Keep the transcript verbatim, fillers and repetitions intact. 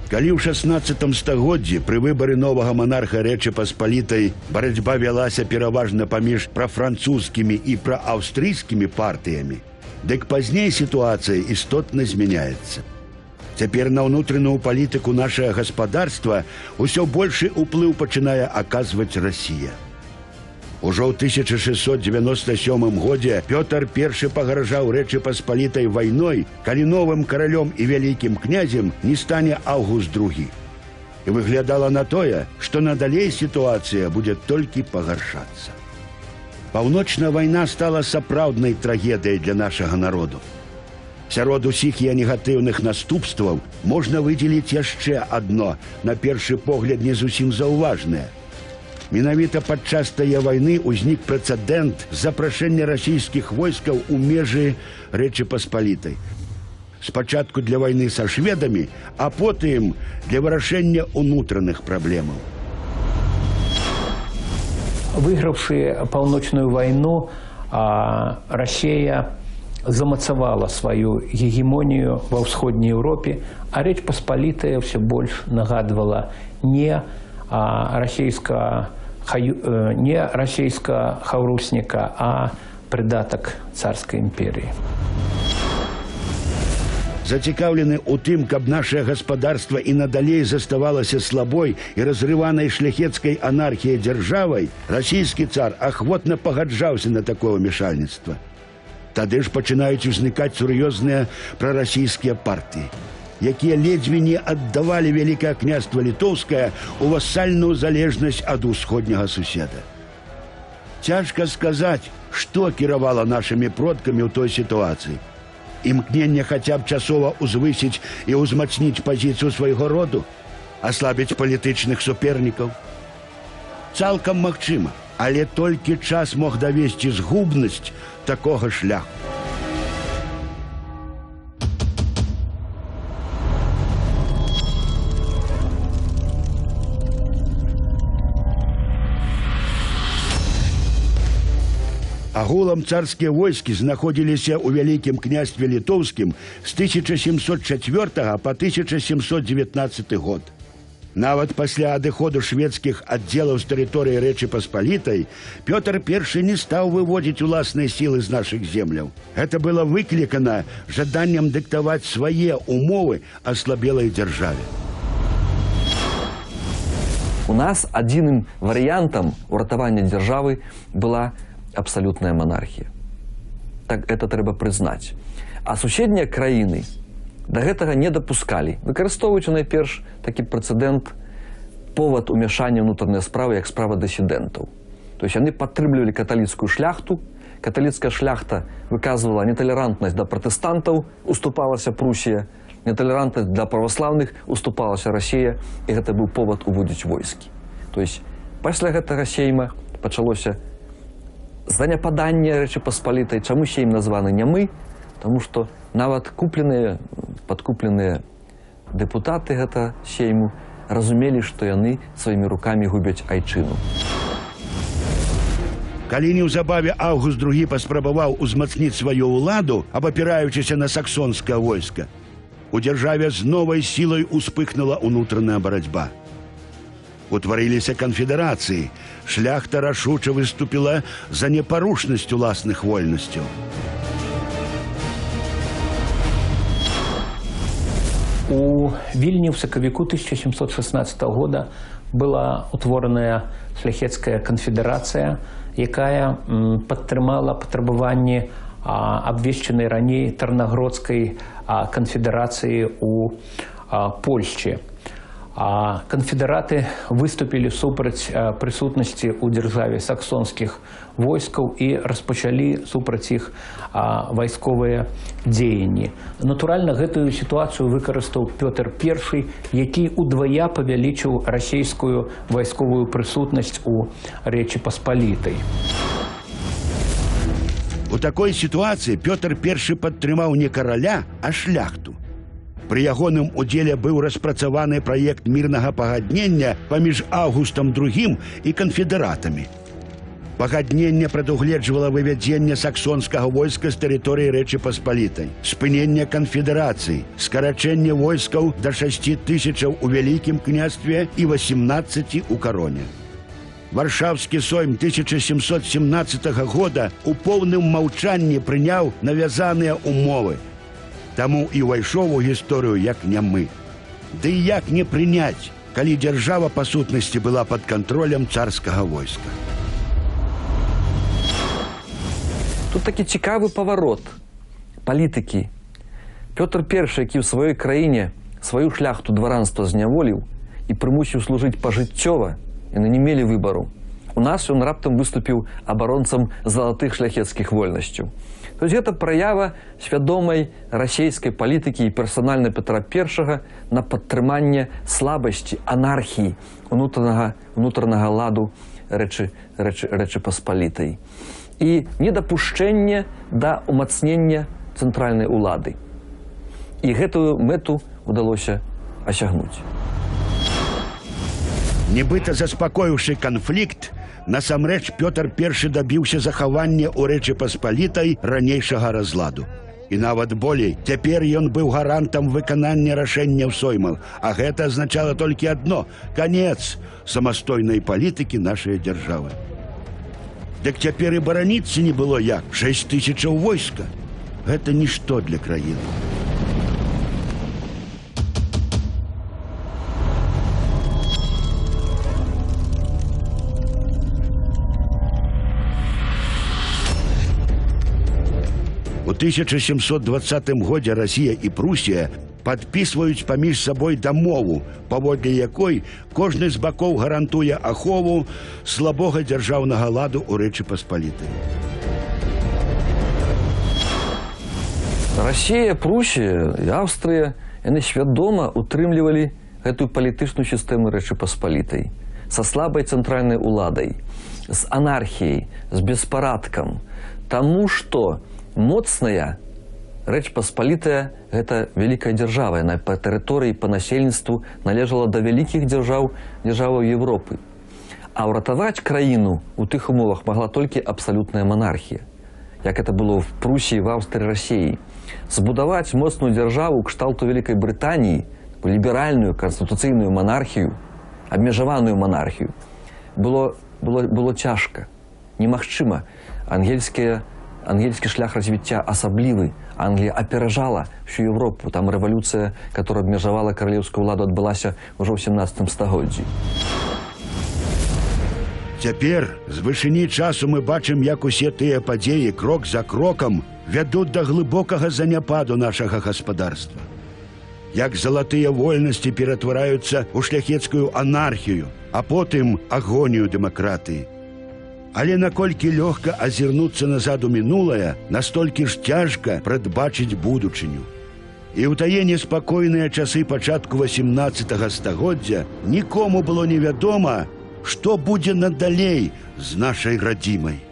Калі ў шаснаццатым стагоддзі пры выбары новага монарха Рэчы Паспалітай барацьба вялася пераважна паміж прафранцузскімі і прааўстрыйскімі партыямі, дык пазней сітуацыя істотна змяняецца. Цяпер на ўнутраную палітыку нашага гаспадарства ўсё большы ўплыў пачынае аказваць Расія. Ужо ў тысяча шэсцьсот дзевяноста сёмым годзе Пётр першы пагражаў Рэчы Паспалітай вайной, калі новым каралём і вялікім князем не стане Аўгуст другі. І выглядала на тое, што надалей сітуацыя будзе толькі пагаршацца. Паўночная вайна стала сапраўднай трагедыяй для нашага народу. Сярод усіх яе негатыўных наступстваў можна выдзеліць яшчэ адно, на першы погляд не зусім заўважнае. Менавіта падчас тае вайны ўзнік прэцэдэнт запрашэння расійскіх войскаў у межы Рэчы Паспалітай. Спачатку для вайны са шведамі, а потым для вырашэння ўнутраных праблемаў. Выйграўшы паўночную вайну, Расія замацавала сваю гегемонію ва ўсходняй Еўропе, а Рэч Паспалітая ўсё больш нагадвала не расійска не расійска хаўрусніка, а прыдатак царскай імперіі. Зацікаўлены ў тым, каб нашае гаспадарства і надалей заставалася слабой і разрыванай шляхецкай анархіяй дзяржавай, расійскі цар ахвотна пагаджаўся на такое ўмешальніцтва. Тады ж пачынаюць узнікаць сур'ёзныя прарасійскія партыі, якія ледзьве не аддавалі Вялікае княства Літоўскае ў васальную залежнасць ад усходняга суседа. Цяжка сказаць, што кіравала нашымі продкамі ў той сітуацыі. Імкненне хаця б часова узвысіць і ўзмацніць пазіцыю свайго роду, аслабіць палітычных супернікаў. Цалкам магчыма, але толькі час мог давесці згубнасць такога шляху. Агулам царскія войскі знаходзіліся ў Вялікім княстве Літоўскім з тысяча сямсот чацвёртага па тысяча сямсот дзевятнаццаты год. Нават пасля адыходу шведскіх аддзелаў з тэрыторыі Рэчы Паспалітай Пётр першы не стаў выводзіць уласныя сілы з нашых земляў. Гэта было выклікана жаданнем дыктаваць свае умовы аслабелай дзяржаве. У нас адзіным варыянтам уратавання дзяржавы была абсалютная монархія. Так это трэба прызнаць. А суседнія краіны да гэтага не дапускалі, выкарыстоўваючы найперш такі прэцэдэнт повад умяшання ўнутраныя справы як справа дысідэнтаў. То есть яны падтрымлівалі каталіцкую шляхту, каталіцкая шляхта выказвала неталерантнасць да пратэстантаў, уступалася Прусія, неталерантнасць да праваслаўных уступалася Расія, і гэта быў повад уводзіць войскі. То есть пасля гэтага сейма пачалося заняпаданне Рэчы Паспалітай. Чаму сейм названы нямы? Таму што нават купленыя, падкупленыя дэпутаты гэта сейму разумелі, што яны сваімі рукамі губяць айчыну. Калі неўзабаве Аўгуст другі паспрабаваў узмацніць сваю ўладу, абапіраючыся на саксонскае войска, у дзяржаве з новай сілай успыхнула ўнутраная барацьба. Утварыліся канфедэрацыі, шляхта рашуча выступіла за непарушнасць уласных вольнасцяў. У Вільні ў сакавіку тысяча сямсот шаснаццатага года была утвораная шляхецкая канфедэрацыя, якая падтрымала патрабаванні абвешчанай раней Тарнагродскай канфедэрацыі ў Польшчы. Канфедэраты выступілі супраць прысутнасці ў дзяржаве саксонскіх войскаў і распачалі супраць іх вайсковыя дзеянні. Натуральна, гэтую сітуацыю выкарыстаў Пётр першы, які удвая павялічыў расійскую вайсковую прысутнасць у Рэчы Паспалітай. У такой сітуацыі Пётр першы падтрымаў не караля, а шляхту. Пры ягоным удзеле быў распрацаваны праект мірнага пагаднення паміж Аўгустам другім і канфедэратамі. Пагадненне прадугледжвала вывядзенне саксонскага войска з тэрыторыі Рэчы Паспалітай, спыненне канфедэрацый, скарачэнне войскаў да шасці тысячаў у Вялікім княстве і васемнаццаці ў кароне. Варшаўскі сойм тысяча сямсот семнаццатага года у поўным маўчанні прыняў навязаныя умовы. Таму і ўвайшоў у гісторыю як нямы. Ды і як не прыняць, калі дзяржава па сутнасці была пад кантролем царскага войска. Тут такі цікавы паварот палітыкі. Пётр Першы, які ў сваёй краіне сваю шляхту дваранства зняволіў і прымусіў служыць пажыццёва, яны не мелі выбару. У нас ён раптам выступіў абаронцам залатых шляхецкіх вольнасцяў. То есть гэта праява свядомай расійскай палітыкі і персанальна Петра Першага на падтрыманне слабасці, анархіі, унутранага, унутранага ладу Рэчы, Рэчы, Рэчы Паспалітай. І недапушчэнне да ўмацнення цэнтральнай улады. І гэтую мэту удалося асягнуць. Нібыта заспакоіўшы канфлікт, насамрэч Пётр Першы дабіўся захавання ў Рэчы Паспалітай ранейшага разладу. І нават болей, цяпер ён быў гарантам выканання рашэнняў соймаў, а гэта азначала толькі адно – канец самастойнай палітыкі нашай дзяржавы. Дык цяпер і бараніцца не было як, шэсць тысячаў войска. Гэта нішто для краіны. У тысяча сямсот дваццатым годзе Расія і Прусія падпісваюць паміж сабой дамову, паводле якой кожны з бакоў гарантуе ахову слабога дзяржаўнага ладу ў Рэчы Паспалітай. Расія, Прусія і Аўстрыя, яны свядома утрымлівалі гэтую палітычную сістэму Рэчы Паспалітай са слабай цэнтральнай уладай, з анархіяй, з беспарадкам, таму што моцная Рэч Паспалітая – гэта вялікая дзяржава, яна па тэрыторыі, па насельніцтву належала да вялікіх дзяржаў, дзяржаваў Европы. А ўратаваць краіну ў тых умовах магла толькі абсалютная манархія, як это было в Прусіі, в Аўстрыі, Расіі. Збудаваць моцную дзяржаву кшталту Вялікай Брытаніі, ліберальную канстытуцыйную монархію, абмежаваную монархію, было, было, было цяжка, немагчыма. Ангельскія Ангельский шлях развития особливый. Англия опережала всю Европу. Там революция, которая обмежевала королевскую владу, отбылась уже в семнадцатым стагоддзі. Цяпер з вышыні часу мы бачым, як усе тыя падзеі крок за крокам вядуць да глыбокага заняпаду нашага гаспадарства. Як залатыя вольнасці ператвараюцца ў шляхецкую анархію, а потым агонію дэмакратыі. Але наколькі лёгка азірнуцца назад у мінулае, настолькі ж цяжка прадбачыць будучыню. І ў тае неспакойныя часы пачатку васемнаццатага стагоддзя нікому было невядома, што будзе надалей з нашай радзімай.